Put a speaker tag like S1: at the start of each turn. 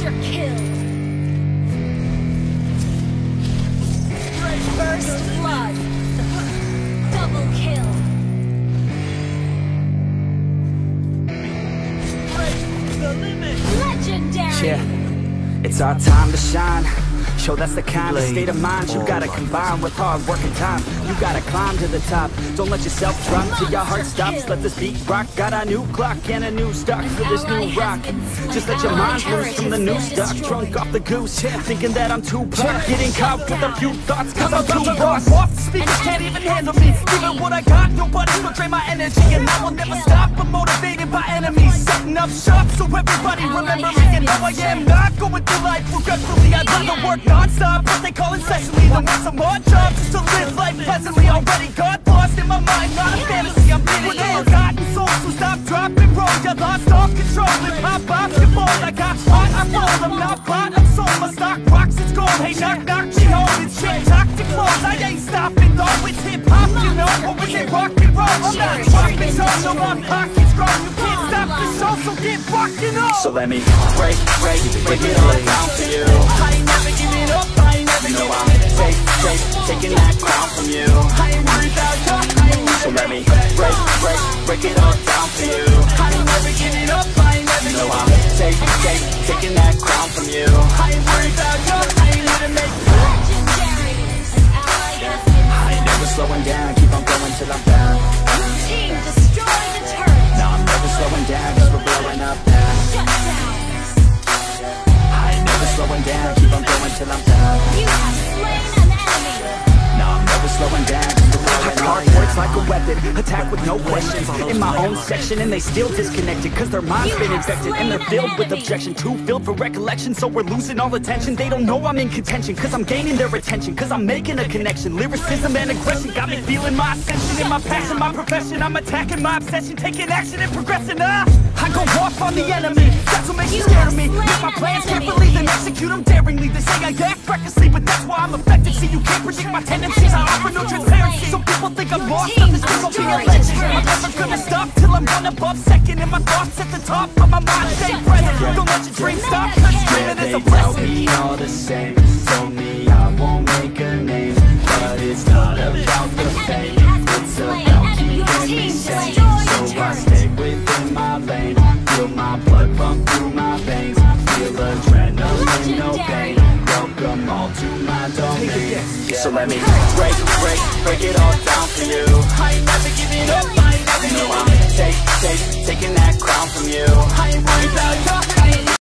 S1: Monster kill. First blood. Double kill. Legendary.
S2: Yeah, it's our time to shine. Yo, that's the kind of state of mind you gotta combine with hard work and time. You gotta climb to the top. Don't let yourself drop till your heart stops. Let this beat rock. Got a new clock and a new stock for this new rock. Just let your mind loose from the new stock. Drunk off the goose, thinking that I'm too pop. Getting caught with a few thoughts cause I'm too boss. Off the speakers can't even handle me. Giving what I got, nobody will drain my energy. And I will never stop, I'm motivated by enemies. Setting up shop so everybody remember me. And now I am not going through life regretfully. I'd rather work non-stop, what they call incessantly. Then want some more jobs just to live life pleasantly. Already got lost in my mind, not a fantasy. I'm getting forgotten souls, so stop, drop, and roll. You lost all control and pop off your phone. I got hot, I roll, I'm not bought, I'm sold. My stock rocks, it's gold. Hey, knock, knock, Jhon, it's shit, talk to close. I ain't stopping though, it's hip-hop, you know. Or is it rock and roll? I'm not dropping, so no, my pocket's grown. You can't stop the show, so get rockin' on. So let me break it all down for you. I ain't never giving up, I ain't never giving up. Taking that crown from you. I ain't worried about you. So let me break it all down for you. I ain't never giving up, I ain't never giving up. Taking that crown from you. I ain't worried about you. I ain't here to make I ain't never slowing down, keep on going till I'm down.
S1: Team destroy the turret.
S2: Now I'm never slowing down, cause we're blowing up now.
S1: Shut down.
S2: I ain't never slowing down, keep on going till I'm down.
S1: You have slain an enemy.
S2: Now I'm never slowing down, cause we're blowing up now. Words like a weapon, attack with no questions. In my own section and they still disconnected. Cause their mind's been infected and they're filled with objection. Too filled for recollection, so we're losing all attention. They don't know I'm in contention, cause I'm gaining their attention. Cause I'm making a connection. Lyricism and aggression got me feeling my ascension. In my passion, my profession, I'm attacking my obsession. Taking action and progressing, I go off on the enemy. That's what makes you scared of me. Make my plans carefully, then execute them daringly. They say I act recklessly, but that's why I'm effective. See, you can't predict my tendencies, I offer no transparency. Some people think I'm lost, others think I'll be a legend. I'm never gonna stop till I'm one above second. And my thoughts at the top, but my mind stay present. Don't let your dreams stop, cause dreaming is a blessing. They tell me all the same, told me I won't make a name. But it's not about the fame, it's about keeping me sane. So I stay within my lane, feel my blood pump through my veins. Feel adrenaline, no pain. Welcome all to my domain. So let me break it all down for you. I ain't never giving up, I ain't never giving up. I'm taking that crown from you. I ain't worried about you.